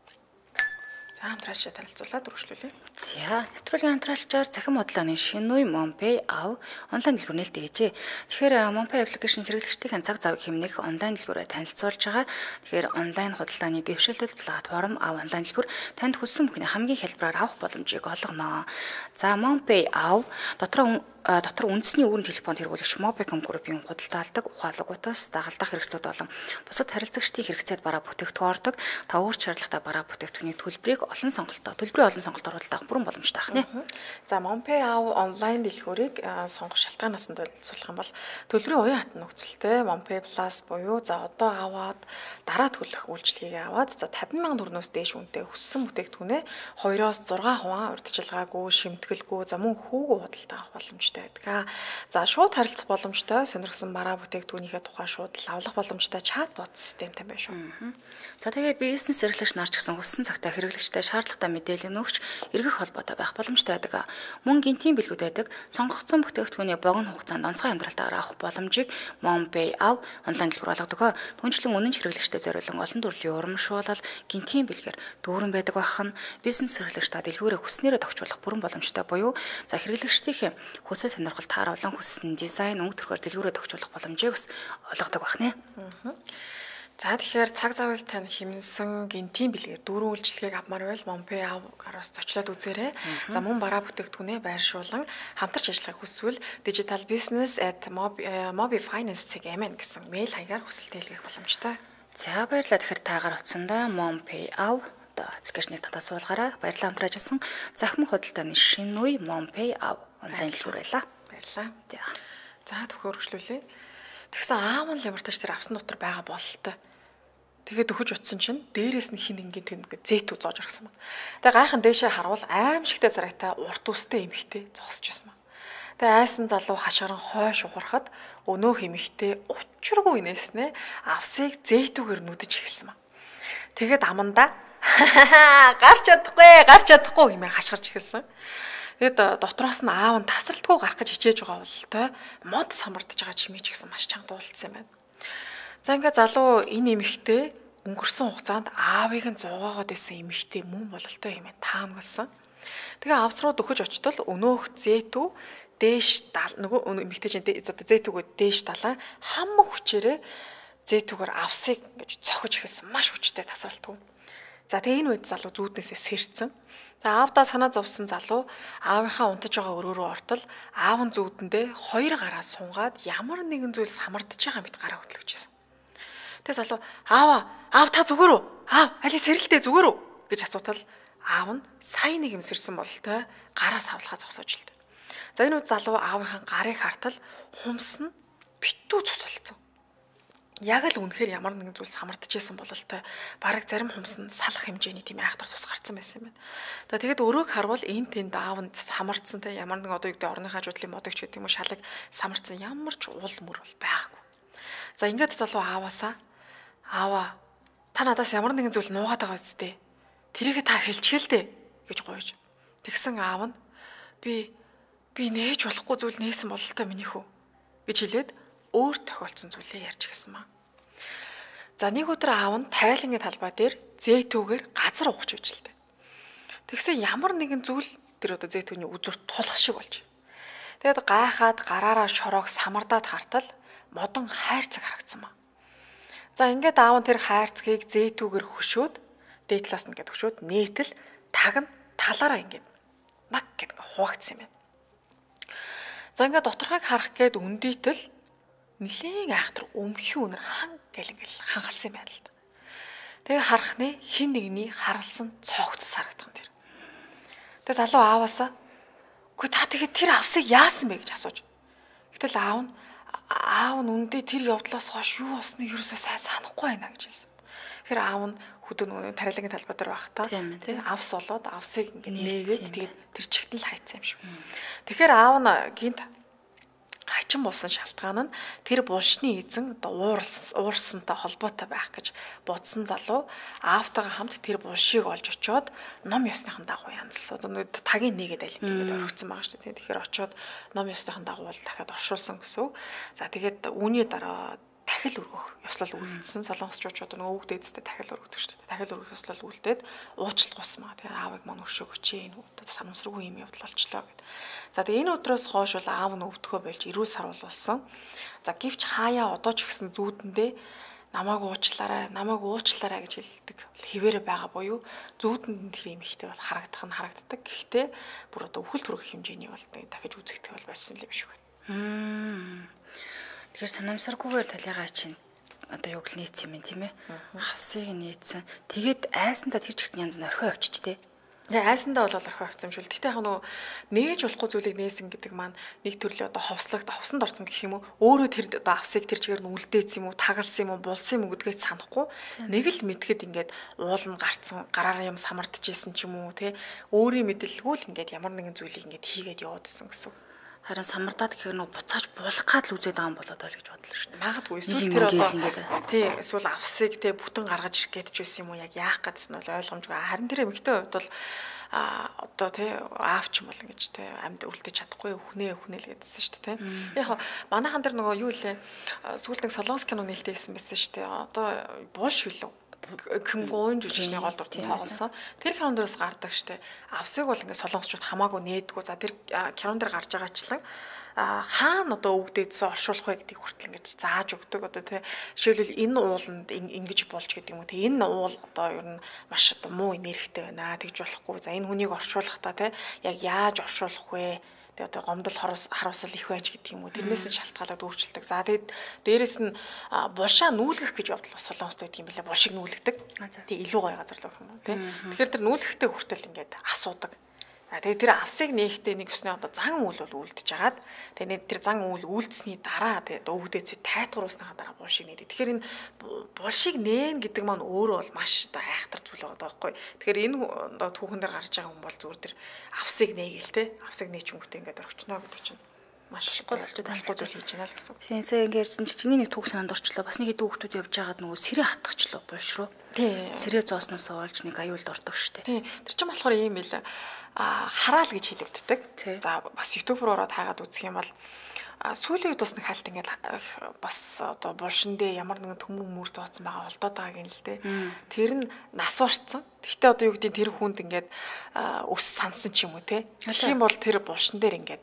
За хамтраачаа танилцуулаад үргэлжлүүлье. За, нэвтрүүлгийн хамтраалчаар цахим бодлооны шинэ үе MonPay аав онлайн дэлгүүр нээлттэй ээжээ. Тэгэхээр MonPay аппликейшн хэрэглэгчдийн цаг зав хэмнэх онлайн дэлгүүрээр танилцуулж байгаа. Тэгэхээр онлайн худалдааны дэвшилтэд платформ аав онлайн дэлгүүр танд хүссэн бүхний хамгийн хялбараар авах боломжийг олгоно. За, MonPay аав дотроо дотор үндэсний өвөрн телефонд хэрэглэгч Mobicom Group-ийн худалдаалдаг ухаалгуудаас дагалдах хэрэгслүүд болон бусад харилцагчдын хэрэгцээд бараа бүтээгдэхүүн ордог та өөр шаардлагатай бараа бүтээгдэхүүний төлбөрийг олон сонголтоо төлбөрийн олон сонголтоор худалдах бүрэн боломжтой байна. За MonPay аав онлайн дэлгүүрийг сонгох шалтгаанаас нь төлөвлөх юм бол төлбөрийн уян хатан нөхцөлтэй MonPay Plus буюу за одоо аваад дараа төлөх үйлчилгээг аваад за тавин мянган төгрөгөөс дээш үнэтэй хүссэн бүтээгдэхүүнээ хоёроос зургаан хувиар урьдчилгаагүй шимтгэлгүй за мөн хүүгөө худалдаа авах боломжтой байдаг. За шууд харилцах боломжтой сонирхсан бараа бүтээгдэхүүнийхээ тухай шууд лавлах боломжтой чатбот системтэй байна шүү. За тэгээ бизнес эрхлэгч нар ч гэсэн хүссэн цагтаа хэрэглэгчтэй шаардлагатай мэдээлэл нөгч эргэх холбоотой байх боломжтой байдаг. Мөн гинтийн бэлгүүд байдаг. Сонгогдсон бүтээгдэхүүний богино хугацаанд онцгой амьдралтаар авах боломжийг MonPay аав онлайн дэлгүүр олгодог. Түүнчлэн үнэн хэрэглэгчтэй зориулан олон төрлийн урамшуулал гинтийн бэлгээр дүүрэн байдаг байх нь бизнес эрхлэгч та дэлгүүрээ хүснээрээ тохижуулах бүрэн боломжтой буюу за хэрэглэгчдийн хүсэл сонирхол тааруулан хүссэн дизайн өнгө төрхөөр дэлгүүрээ тохижуулах боломжийг бас олгодог байна. За тэгэхээр цаг завыг тань хэмнсэн гинтийн бэлгээр дөрвөн үйлчилгээг авмаар байвал MonPay аавгараас зочлоод үзээрэй. За мөн бараа бүтээгдэхүүнээ байршуулан хамтарч ажиллахыг хүсвэл digital business at mobifinance dot m n гэсэн мэйл хаягаар хүсэлтээ илгээх боломжтой. За баярлалаа. Тэгэхээр таагаар утсандаа MonPay аав аппликейшнийг татаа суулгаарай. Баярлалаа хамтраж асан захим худалдааны шинэ үе MonPay аав онлайн дэлгүүр байлаа. Баярлалаа. За төхөөр хөшлүүлээ. Тэгсэн аав нь лабораторич дээр авсан дотор байгаа бололтой. Тэгээд өгөж утсан чинь дээрээс нь хин ингээд ингээд зээтүү зоож орсон баг. Тэгээ гайхан дээшээ харуул аимшигтэй зарагтай урт үстэй эмэгтэй зогсож байсан баг. Тэгээ айсан залуу хашгиран хойш ухрахад өнөөх эмэгтэй учиргүй нээснэ авсыг зээтүүгээр нүдэж эхэлсэн баг. Тэгээд амандаа гарч чадахгүй гарч чадахгүй хэмээн хашгирч эхэлсэн. Тэгэд дотроос нь аав нь тасралтгүй гарах гэж хичээж байгаа бололтой мод самардж байгаа чимээ ч гэсэн маш чанга дуулсан юм байна. За ингээ залуу энэ эмэгтэй өнгөрсөн хугацаанд аавыг нь зугаагаад байсан эмэгтэй мөн бололтой хэмээн таамагласан. Тэгээ авс руу дөхөж очтол өнөөх зээтүү дээш дал нөгөө эмэгтэй чинь зээтүүгөө дээш далаа хамаг хүчээрээ зээтүүгээр авсыг ингэж цохиж эхэлсэн маш хүчтэй тасралтгүй. За тэгээ энэ үед залуу зүүднээсээ сэрцэн. За аавдаа санаа зовсон залуу аавынхаа унтаж байгаа өрөө рүү ортол аав нь зүүдэндээ хоёр гараа сунгаад ямар нэгэн зүйлс хамардж байгаа мэт гараа хөтлөж байсан. Тэгээ залуу аава аав та зүгээр үү? Аав али сэрэлтэй зүгээр үү гэж асуутал аав нь сая нэг юм сэрсэн бололтой гараа савлахаа зогсоож илдэ. За энэ үед залуу аавынхаа гарыг хартал хумс нь битүү цус болцсон. Яг л үнэхээр ямар нэгэн зүйлс хамардж байсан бололтой бараг зарим хумс нь салах хэмжээний тийм айхтар цус гарцсан байсан юм байна. За тэгээд өрөөг харвал энэ тэнд аав нь самардсан те ямар нэгэн одоо юу гэдэг орныхаа жуудлын модогч гэдэг юм уу шалаг самардсан ямар ч уул мөр бол байгаагүй. За ингээд залуу ааваасаа аава та надаас ямар нэгэн зүйл нуугаад байгаа үсттэй. Тэрийг та хэлчихэл дээ гэж гуйж. Тэгсэн аав нь би би нээж болохгүй зүйл нээсэн бололтой минийхүү гэж хэлээд өөр тохиолдсон зүйлээ ярьж гисэн маа. За нэг өдөр аав нь тариалангийн талбай дээр зэйтүүгээр газар угч үжилдэ. Тэгсэн ямар нэгэн зүйл тэр одоо зэйтүүний үзүр тулах шиг болж. Тэгэд гайхаад гараараа шороог самардаад хартал модон хайрцаг харагдсан маа. За ингээд аав нь тэр хайрцгийг зэйтүүгээр хөшөөд дээд талаас нь ингээд хөшөөд нээтэл таг нь талаараа ингээд маг гэдэг хуваагдсан юм байна. За ингээд доторхойг харах гээд үндийтэл нэлээд айхтар өмхий үнэр хан гэл ингээл хангалсан юм байна л да. Тэгээ харахны хин нэгний харалсан цогц харагдсан тэр. Тэгээ залуу ааваасаа "Гүй та тэгээд тэр авсыг яасан бэ?" гэж асууж. Гэтэл аав нь аав нь үндэ тэр явдлаас хойш юу болсныг юусоо сайн санахгүй байна гэж хэлсэн. Тэгэхээр аав нь хөдөө нөгөө тариалагын талбай дээр байхдаа тий авс болоод авсыг ингээд нээгээд тэгээд тэр чигт л хайцсан юм шиг. Тэгэхээр аав нь гинт хачин болсон шалтгаан нь тэр булшны эзэн одоо уурсантай холбоотой байх гэж бодсон залуу аавтайгаа хамт тэр булшийг олж очиод ном ёсныхан дагуу янзлсан. Одоо нэг тагийн нэгэд аль ингээд орхигдсан байгаа шүү дээ. Тэгэхээр очиод ном ёсныхан дагуу дахиад оршуулсан гэсэн. За тэгээд үүний дараа дахил өргөх ёслол үйлдэлсэн. Солонгосчууд нөгөө үг дээдстэй дахил өргөдөг шүү дээ. Дахил өргөх ёслол үйлдээд уучлалт гусмаа. Тэгээ аавыг мань өршөөгөөч энэ удаа санамсаргүй юм явдал болчлоо гэд. За тэгээ энэ өдрөөс хойш бол аав нь өвдгөө болж эрүүл сар болсон. За гівч хаяа одоо ч ихсэн зүүдэндээ намайг уучлаарай, намайг уучлаарай гэж хэлдэг. Хэвээрээ байгаа буюу зүүдэнд тэр юм ихтэй бол харагдах нь харагддаг. Гэхдээ бүр одоо өвхөл төрөх хэмжээний бол дахиж үзэгдэх бол байсан л юм шиг байна. Тэгэхээр санамсаргүйгээр талигаа чинь одоо юг л нээсэн юм тийм ээ. Хавсыг нээсэн. Тэгээд айсандаа тэр чигт янз нь орхио авчиж тээ. Тэгээ айсандаа бол орхио авсан юм шүү. Гэхдээ яг нөгөө нээж болохгүй зүйлийг нээсэн гэдэг маань нэг төрлийн одоо ховслогт ховсонд орсон гэх юм уу. Өөрөө тэр одоо авсыг тэр чигээр нь үлдээсэн юм уу, тагалсан юм уу, булсан юм уу гэдгээ санахгүй. Нэг л мэдгэд ингээд уул нь гарцсан, гараараа юм самардж ийсэн ч юм уу те. Өөрийн мэдлэлгүй л ингээд ямар нэгэн зүйлийг ингээд хийгээд яваадсэн гэсэн. Харин самардаад гэхээр нөө буцааж буулах гад л үзээд байгаа юм болоо даа л гэж бодлоо шүү дээ. Магадгүй эсвэл тэр одоо тий эсвэл авсыг тий бүтэн гаргаж ирэх гээд ч байсан юм уу яг яах гэдсэн нь ойлгомжгүй. Харин тэр эмэгтэй хувьд бол а одоо тий аавч юм бол ингэж тий амьд үлдэж чадахгүй өхнээ өхнээ л гэдсэн шүү дээ тий. Яг манайхан тэр нөгөө юу лээ сүүлд нэг солонгос кино нээлттэй хийсэн байсан шүү дээ. Одоо булш билүү Кэмгон жүжигчний гол дуртай тоглосон. Тэр кинон дээрээс гардаг штэ. Авсыг бол ингээд солонгосчууд хамаагүй нээдгүү. За тэр кинон дээр гарч байгаачлан хаана одоо өвдөөдсө оршуулах вэ гэдгийг хүртэл ингэж зааж өгдөг. Одоо тий жишээлбэл энэ ууланд ингэж болж гэдэг юм уу. Тий энэ уул одоо ер нь маш одоо муу энергитэй байна. Тэгж болохгүй. За энэ хүнийг оршуулахдаа тий яг яаж оршуулах вэ? Тэгээ одоо гомдол харуулсал их байж гэдэг юм уу. Тэрнээс нь шалтгаалаад өөрчлөлдөг. За тэгээд дээрэс нь булшаа нүүлгэх гэж явдал бас солонгост байдаг юм билээ. Булшиг нүүлгдэг. Тэгээ илүү гоё газар л байх юм уу тий. Тэгэхээр тэр нүүлгэхтэй хүртэл ингээд асуудаг. Тэгээ тэр авсыг нээхдээ нэг өсний одоо зан үйл бол үлдэж агаад тэгээ тэр зан үйл үлдсэний дараа тэгээ өвгдөөцөө тайтгаруулсныхаа дараа булшиг нээдэг. Тэгэхээр энэ булшиг нээн гэдэг маань өөрөө бол маш одоо айхтар зүйл байгаа байхгүй. Тэгэхээр энэ одоо түүхэн дээр гарч байгаа хүн бол зүгээр тэр авсыг нээгээл те авсыг нээчингүүтээ ингээд орчно гэдэг чинь маш гол болчиход болохгүй зүйл хийж байна л гэсэн. Тийм сая ингээд ярьсан чи чиний нэг түүх санаанд орчлоо. Бас нэг хэдэн хүүхдүүд явж байгаад нөгөө сэрээ хатгачлаа булш руу. Тийм. Сэрээ зоосноос олж нэг аюулд ордог штэ. Тийм. Тэр чинь болохоор ийм ээ. А хараал гэж хэлэгддэг. За бас YouTube руу ороод хаагаад үзэх юм бол сүүлийн үед бас нэг хальт ингээд бас одоо булшиндээ ямар нэгэн төмөн мөр зооцсон байгаа болдоод байгааг юм л дээ. Тэр нь нас барцсан. Гэхдээ одоо юу гэдэг тэр хүнд ингээд өс сансан ч юм уу те. Тэгэх юм бол тэр булшин дээр ингээд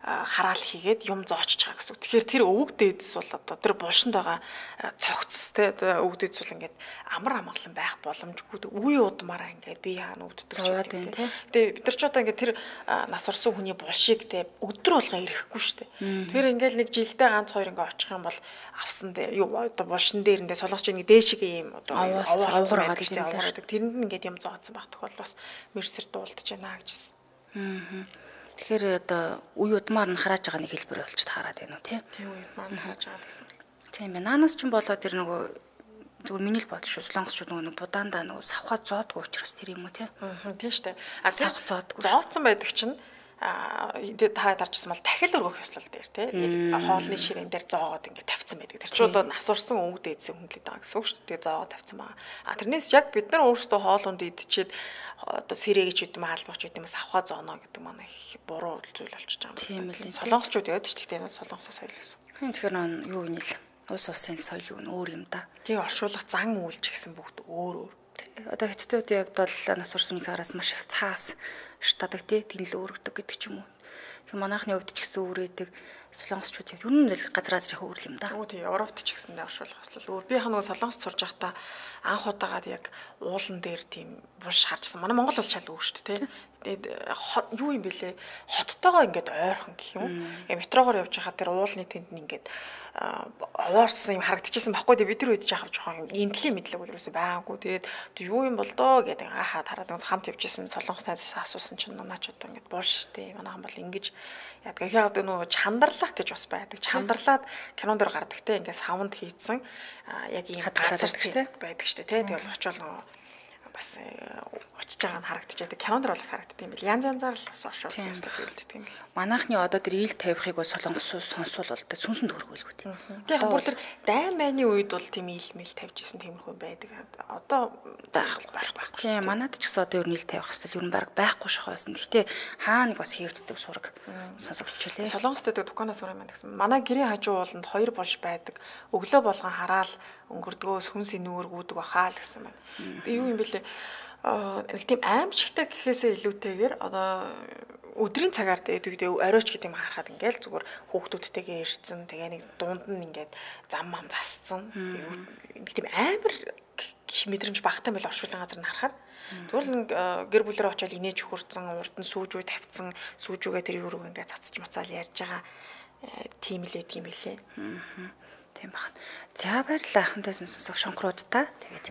хараал хийгээд юм зоочж байгаа гэсэн үг. Тэгэхээр тэр өвөг дээдс бол одоо тэр булшинд байгаа цогцс те өвөг дээдс бол ингээд амар амгалан байх боломжгүй. Үе удмаараа ингээд бие хаана өвддөг зовоод байна те. Тэгээ бид нар ч одоо ингээд тэр нас орсон хүний булшиг те өдөр болгоо ирэхгүй шүү дээ. Тэгэхээр ингээд нэг жилдээ ганц хоёр ингээд очих юм бол авсан дээр юу одоо булшин дээр ингээд солонгоч ингээд дээшигээ юм одоо овгор байгаа тийм л тэрэнд нь ингээд юм зооцсон байх тохиол бас мерсер дуулдаж байна гэж хэлсэн. Аа. Тэгэхээр одоо үе удмаар нь харааж байгаа нэг хэлбэр болчиход хараад байна уу тий? Тийм үе удмаар нь харааж байгаа гэсэн үг. Тийм байна. Наанаас ч юм болоо тэр нөгөө зүгээр миний л бодол шүү. Солонгосчууд нөгөө будаандаа нөгөө савхаа зоодгүй учраас тэр юм уу тий? Аа тийм шүү дээ. А савх зоодгүй. Зоодсон байдаг чинь а та даржсан бол дахил өргөх ёслол дээр тий яг хоолны ширээн дээр зоогоод ингээд тавьсан байдаг. Тэр чинь одоо нас урсан өвөг дээдсээ хүндлээд байгаа гэсэн үг шүү дээ. Зоогоод тавьсан байгаа. А тэрнээс яг бид нар өөрсдөө хоолунд идчихэд одоо сэрэгч үдмэ хаалбагч үдмээс авахаа зооно гэдэг манай буруу зүйл болчихж байгаа юм. Тийм ээ. Солонгосчууд яваад ч гэхдээ энэ солонгосоо соёл гэсэн. Тэгэхээр нөө юу юм нэл ус усын соёл юу өөр юм да. Тийм оршуулах зан үйлч гэсэн бүгд өөр өөр. Одоо хэцүүдийн хувьд бол нас урсны хараас маш их цаас штадаг тий тэнэл өөрөгдөг гэдэг ч юм уу. Тэгэхээр манайхны хувьд ч гэсэн өөрөөдөг солонгосчууд яг ер нь л газраас их өөр юм да. Үгүй тий Европт ч гэсэндээ оршуулах хэвлэл өөр. Би яг нөгөө солонгост сурж байхдаа анх удагаад яг уулан дээр тийм булш харжсан. Манай Монгол бол шал өөр шүү дээ тий. Тэгээд юу юм бэлээ хоттойгоо ингээд ойрхон гэх юм. Метрогоор явж байхад тэр уулны тэнд нь ингээд овоорсон юм харагдчихсан байхгүй дээ бид нар үед жаахав жоохон интлийн мэдлэг бол юусэн байгаагүй тэгээд юу юм бол доо гэдэг аахаа тараад хамт явжсэн солонгос найзаас асуусан чинь нунаач одоо ингээд булш штэ манайхан бол ингэж яадаг яг нөгөө чандарлах гэж бас байдаг чандарлаад кинон дор гардаг те ингээд савнд хийцэн яг ийм газар байдаг штэ те тэгээд очиол нөгөө бас очиж байгаа нь харагдчихэдэг. Кинонд л харагддаг юм бэл. Янз янзаар л бас оршуулсан хэлдэг юм бэл. Манайхны одоо тэр ил тавихыг бол солонгосоос сонсвол бол сүнсэнд хөргөөлгүй тийм. Тэгээ бүр тэр дайн майны үед бол тийм ил мэл тавьж исэн тиймэрхүү байдаг. Одоо байхгүй байхгүй. Тийм манад ч гэсэн одоо ер нь ил тавих хэвэл ер нь баг байхгүй шахбайсан. Гэхдээ хаа нэг бас хийвддэг сураг сонсогдчихлээ. Солонгост байдаг дуканаас өөр юм байна гэсэн. Манай гэрийн хажуу ууланд хоёр болж байдаг. Өглөө болгон хараал өнгөрдгөөс хүнс инүүргүүдэг бахаа л гэсэн байна. Би юу юм бэлээ нэг тийм аимшигтай гэхээсээ илүүтэйгээр одоо өдрийн цагаар дээдвэгдээ оройч гэдэг юм харахад ингээл зүгээр хүүхдүүдтэйгээ ирсэн тэгээ нэг дунд нь ингээд зам ам засцсан нэг тийм амар мэдрэмж багтаа мэл оршуулгын газар нь харахаар зүгээр л нэг гэр бүлэрээ очиод инээж хөрцөн урд нь сүүжүү тавьсан сүүжүүгээ тэр юуруу ингээд цацж мацаал ярьж байгаа тийм л байдаг юм билээ. Тийм байна. За баярлалаа хамтаас сонсох шонхруудаа тэгээд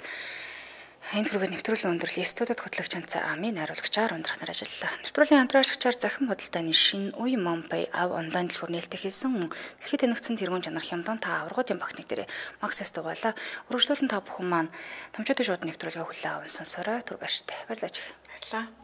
энэ хүргээд нэвтрүүлгийн өндөрлөл студид хөтлөгч Анцаа Амийн найруулагчаар ундрахнаар ажиллалаа. Нэвтрүүлгийн хамтраагчаар захин худалдааны шин Уй Момбай ав онлайн дэлгүүр нээлттэй хийсэн дэлхийд танигдсан тэргуун чанар хямдхан та аврагуудын багтныг дээр Максас дугаалаа. Өргөжлүүлэн та бүхэн маань томчуудын шууд нэвтрүүлгээ хүлээн аван сонсорой. Түр баяртай. Баярлалаа. Баярлалаа.